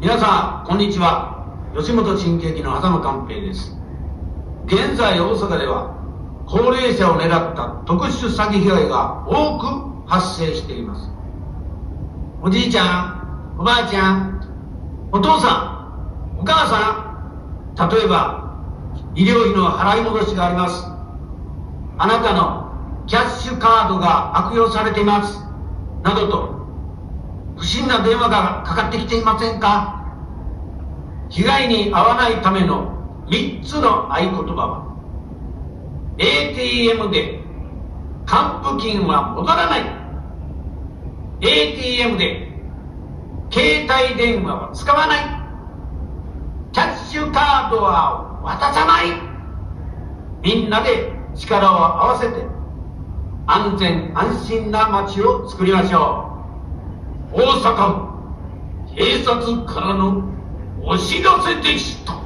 皆さんこんにちは。吉本新喜劇の狭間寛平です。現在大阪では高齢者を狙った特殊詐欺被害が多く発生しています。おじいちゃん、おばあちゃん、お父さん、お母さん、例えば医療費の払い戻しがあります。あなたのキャッシュカードが悪用されていますなどと不審な電話がかかってきていませんか？被害に遭わないための3つの合言葉は、 ATM で還付金は戻らない、 ATM で携帯電話は使わない、キャッシュカードは渡さない。みんなで力を合わせて安全安心な街を作りましょう。大阪府警察からのお知らせでした。